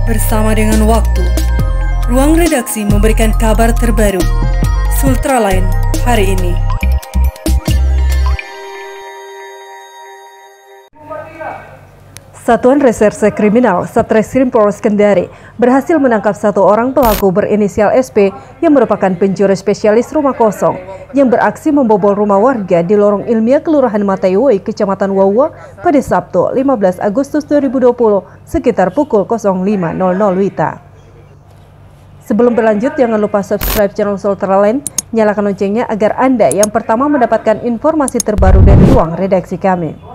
Bersama dengan waktu, ruang redaksi memberikan kabar terbaru. Sultraline hari ini. Satuan Reserse Kriminal Satreskrim Polres Kendari berhasil menangkap satu orang pelaku berinisial SP yang merupakan pencuri spesialis rumah kosong yang beraksi membobol rumah warga di Lorong Ilmiah Kelurahan Mataiwoi, Kecamatan Wawa pada Sabtu 15 Agustus 2020 sekitar pukul 05.00 WITA. Sebelum berlanjut, jangan lupa subscribe channel Sultraline, nyalakan loncengnya agar Anda yang pertama mendapatkan informasi terbaru dari ruang redaksi kami.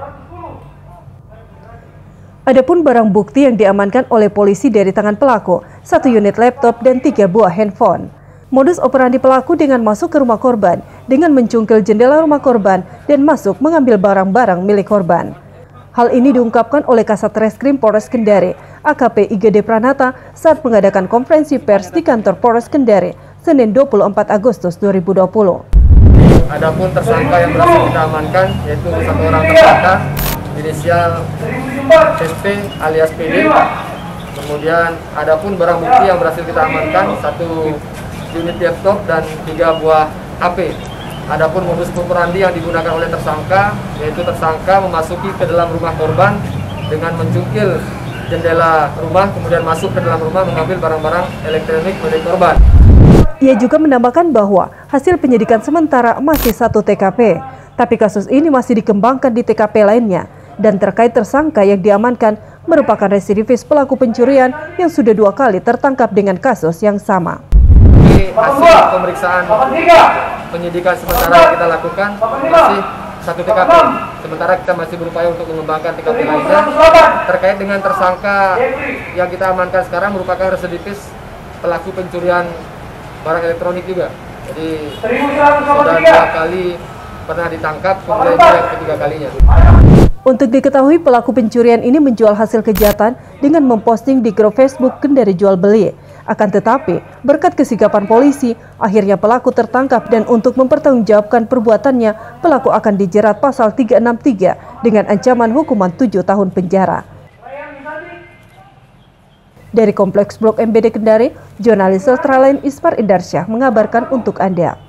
Adapun barang bukti yang diamankan oleh polisi dari tangan pelaku, 1 unit laptop dan 3 buah handphone. Modus operandi pelaku dengan masuk ke rumah korban, dengan mencungkil jendela rumah korban dan masuk mengambil barang-barang milik korban. Hal ini diungkapkan oleh Kasat Reskrim Polres Kendari, AKP IGD Pranata saat mengadakan konferensi pers di kantor Polres Kendari, Senin 24 Agustus 2020. Adapun tersangka yang berhasil kita amankan yaitu satu orang tersangka inisial SP alias PD. Kemudian adapun barang bukti yang berhasil kita amankan 1 unit laptop dan 3 buah HP. Adapun modus operandi yang digunakan oleh tersangka yaitu tersangka memasuki ke dalam rumah korban dengan mencungkil jendela rumah, kemudian masuk ke dalam rumah mengambil barang-barang elektronik milik korban. Ia juga menambahkan bahwa hasil penyidikan sementara masih 1 TKP, tapi kasus ini masih dikembangkan di TKP lainnya. Dan terkait tersangka yang diamankan merupakan residivis pelaku pencurian yang sudah 2 kali tertangkap dengan kasus yang sama. Di hasil pemeriksaan penyidikan sementara yang kita lakukan masih 1 TKP. Sementara kita masih berupaya untuk mengembangkan TKP lainnya. Terkait dengan tersangka yang kita amankan sekarang merupakan residivis pelaku pencurian barang elektronik juga. Jadi sudah 2 kali pernah ditangkap, kemudian yang ketiga kalinya. Untuk diketahui, pelaku pencurian ini menjual hasil kejahatan dengan memposting di grup Facebook Kendari jual beli. Akan tetapi, berkat kesigapan polisi, akhirnya pelaku tertangkap dan untuk mempertanggungjawabkan perbuatannya, pelaku akan dijerat pasal 363 dengan ancaman hukuman 7 tahun penjara. Dari Kompleks Blok MBD Kendari, jurnalis Sultraline Ismar Indarsyah mengabarkan untuk Anda.